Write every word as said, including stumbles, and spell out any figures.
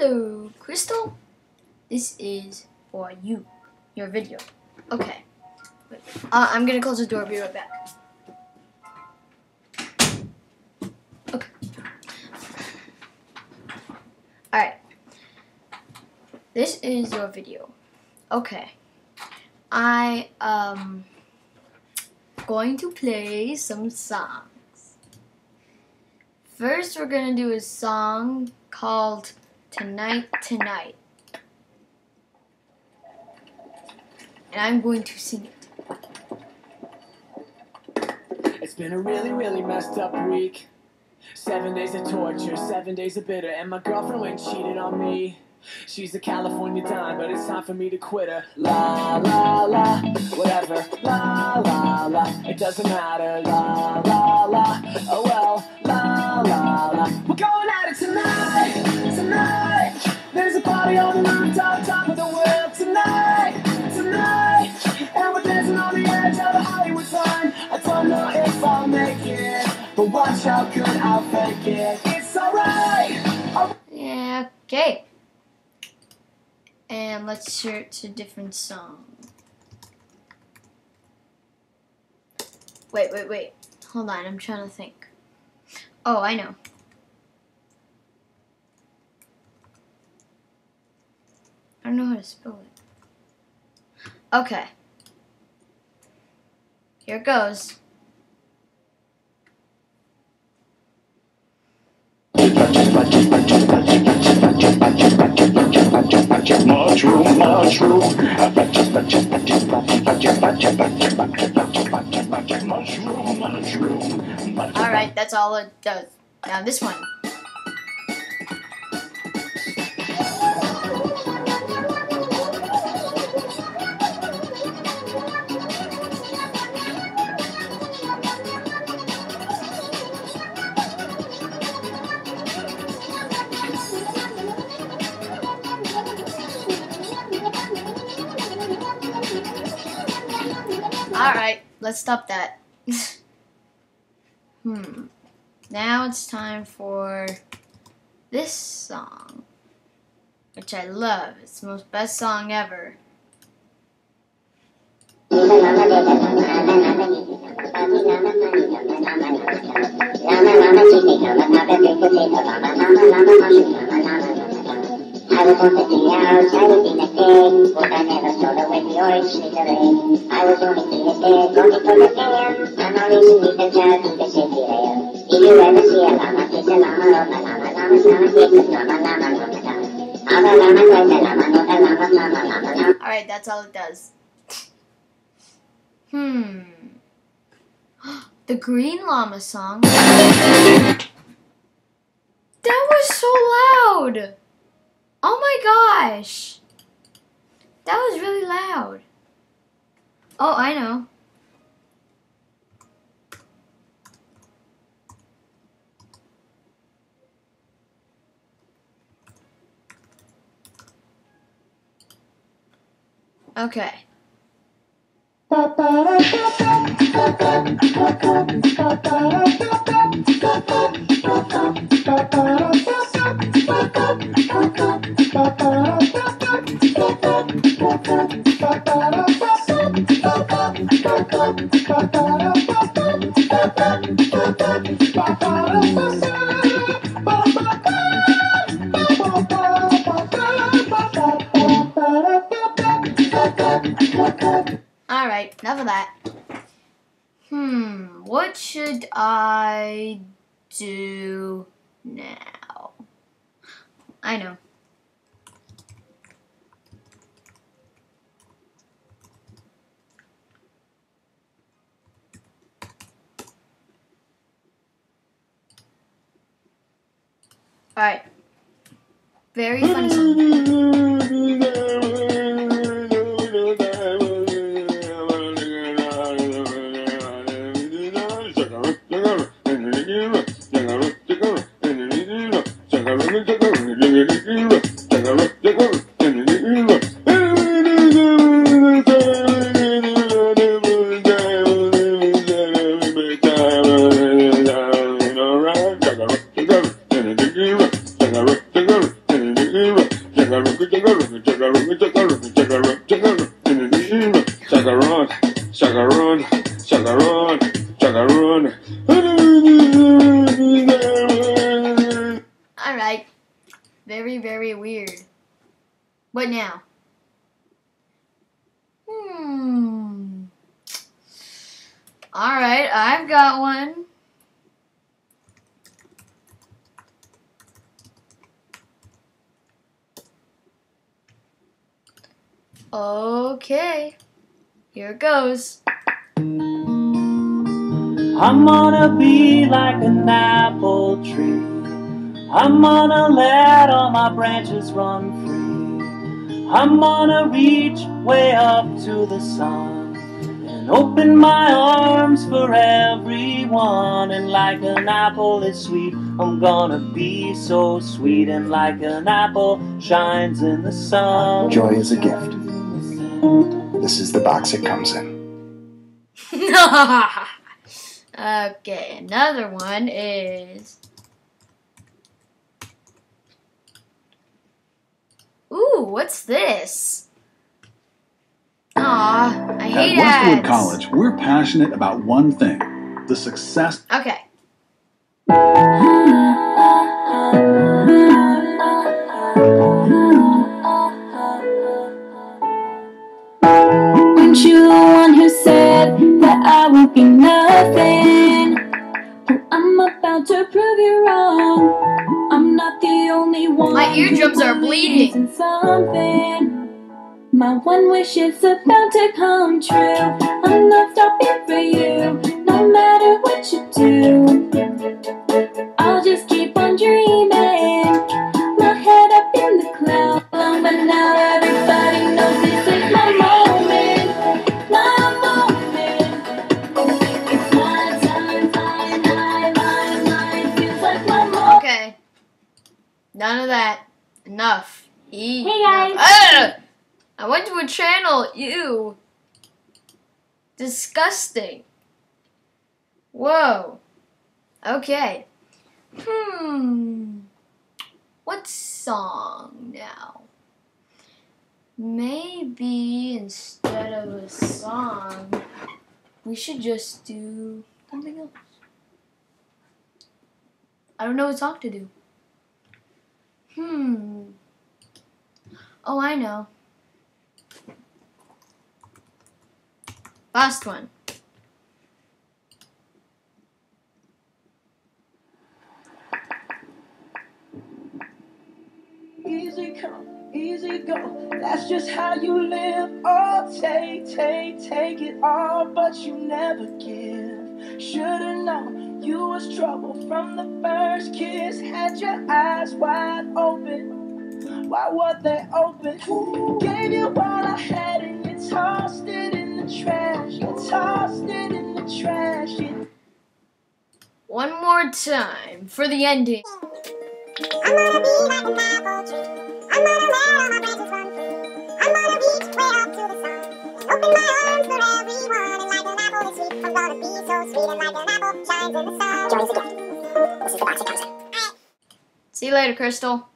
Hello, Crystal. This is for you, your video. Okay. Wait. Uh, I'm gonna close the door. Be right back. Okay. All right. This is your video. Okay. I um going to play some songs. First, we're gonna do a song called Tonight Tonight. And I'm going to sing it. It's been a really, really messed up week. Seven days of torture, seven days of bitter, and my girlfriend went and cheated on me. She's a California dime, but it's time for me to quit her. La, la, la, whatever. La, la, la, it doesn't matter. La, la, la, oh well. La, la, la, we're going at it tonight, tonight. There's a party on the rooftop, top of the world tonight, tonight. And we're dancing on the edge of a Hollywood sign. I don't know if I'll make it, but watch how good I'll fake it. It's alright. All Yeah, okay. And let's search a different song. Wait, wait, wait. Hold on, I'm trying to think. Oh, I know. I don't know how to spell it. Okay. Here it goes. Mushroom, mushroom. Mushroom, mushroom. Alright, that's all it does. Now this one. Alright, let's stop that. hmm. Now it's time for this song, which I love. It's the most best song ever. I was on fifteen hours, I was in a day, but I never saw the way the orange slithering. I was only in a day, looking for the dam, and I really need the child to the city rail. Did you ever see a llama kiss a llama, lama, lama, lama, llama kiss a llama, lama, lama, lama. Llama, llama, quite a llama, not a llama, llama, llama, llama. Alright, that's all it does. Hmm. The Green Llama song. That was so loud! Oh my gosh! That was really loud. Oh, I know. Okay. Alright, enough of that. Hmm, what should I do now? I know. Alright. Very funny song. Alright. Alright. Very, very weird. What now? Hmm. Alright, I've got one. Okay. Here it goes. I'm gonna be like an apple tree. I'm gonna let all my branches run free. I'm gonna reach way up to the sun and open my arms for everyone. And like an apple is sweet, I'm gonna be so sweet. And like an apple shines in the sun. Joy is a gift. This is the box it comes in. Okay, another one is... Ooh, what's this? Aw, I hate At Westwood ads. College, we're passionate about one thing, the success. Okay. Weren't you the one who said that I would be nothing? Well, I'm about to prove you wrong. I'm not the only one. My eardrums who are believes bleeding. in something. My one wish is about to come true. I'm not stopping for you, no matter what you do. I'll just keep on dreaming, my head up in the clouds. But now everybody knows this is my moment, my moment. It's my time, mine, mine, mine, mine. Feels like my moment. Okay. None of that. Enough. Enough. Hey, guys. Ugh! I went to a channel. Ew. Disgusting. Whoa. Okay. Hmm. What song now? Maybe instead of a song, we should just do something else. I don't know what song to do. Hmm. Oh, I know. Last one. Easy come, easy go, that's just how you live. Oh, take, take, take it all, but you never give. Should've known you was trouble from the first kiss. Had your eyes wide open, why were they open? Gave you all I had and you tossed it in the trash. You tossed it in the trash. You One more time for the ending. I'm gonna be like an apple tree. I'm gonna let all my branches run free. I'm gonna reach way up to the sun and open my arms for everyone. And like an apple is sweet, I'm gonna be so sweet. And like an apple shines in the sun. Joy is a gift. This is the box it comes in. See you later, Crystal.